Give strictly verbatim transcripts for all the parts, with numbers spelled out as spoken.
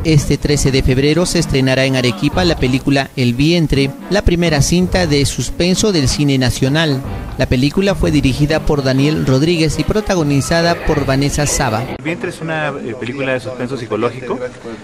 Este trece de febrero se estrenará en Arequipa la película El Vientre, la primera cinta de suspenso del cine nacional. La película fue dirigida por Daniel Rodríguez y protagonizada por Vanessa Saba. El Vientre es una eh, película de suspenso psicológico.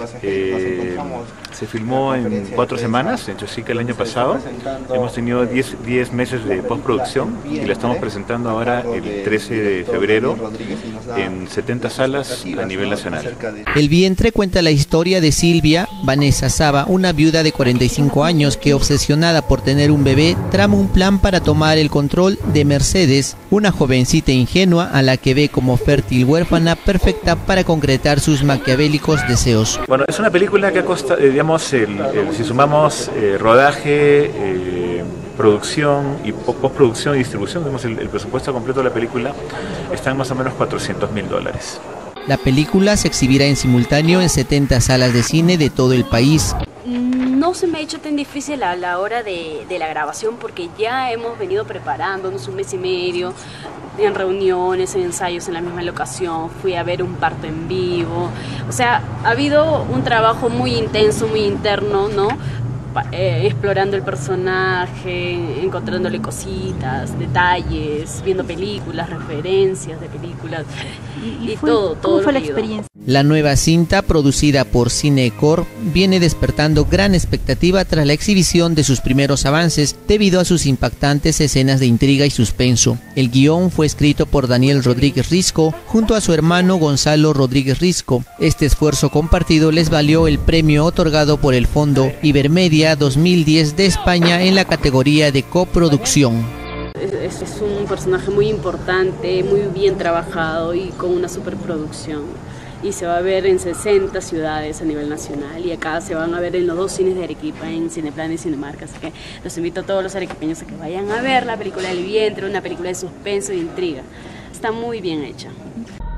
Eh, se filmó en cuatro semanas, en Chosica el año pasado. Hemos tenido diez meses de postproducción y la estamos presentando ahora el trece de febrero en setenta salas a nivel nacional. El Vientre cuenta la historia de Silvia Vanessa Saba, una viuda de cuarenta y cinco años que, obsesionada por tener un bebé, trama un plan para tomar el control de Mercedes, una jovencita ingenua a la que ve como fértil huérfana perfecta para concretar sus maquiavélicos deseos. Bueno, es una película que ha costado, eh, digamos, el, el, si sumamos eh, rodaje, eh, producción y postproducción y distribución, digamos, el, el presupuesto completo de la película está en más o menos cuatrocientos mil dólares. La película se exhibirá en simultáneo en setenta salas de cine de todo el país. No se me ha hecho tan difícil a la hora de, de la grabación porque ya hemos venido preparándonos un mes y medio en reuniones, en ensayos en la misma locación, fui a ver un parto en vivo, o sea, ha habido un trabajo muy intenso, muy interno, ¿no? Eh, explorando el personaje, encontrándole cositas, detalles, viendo películas, referencias de películas y, y fue, todo, todo. ¿Cómo fue la experiencia? La nueva cinta, producida por Cinecor, viene despertando gran expectativa tras la exhibición de sus primeros avances debido a sus impactantes escenas de intriga y suspenso. El guión fue escrito por Daniel Rodríguez Risco junto a su hermano Gonzalo Rodríguez Risco. Este esfuerzo compartido les valió el premio otorgado por el Fondo Ibermedia dos mil diez de España en la categoría de coproducción. Es, es un personaje muy importante, muy bien trabajado y con una superproducción. Y se va a ver en sesenta ciudades a nivel nacional y acá se van a ver en los dos cines de Arequipa, en Cineplan y Cinemark. Así que los invito a todos los arequipeños a que vayan a ver la película El Vientre, una película de suspenso e intriga. Está muy bien hecha.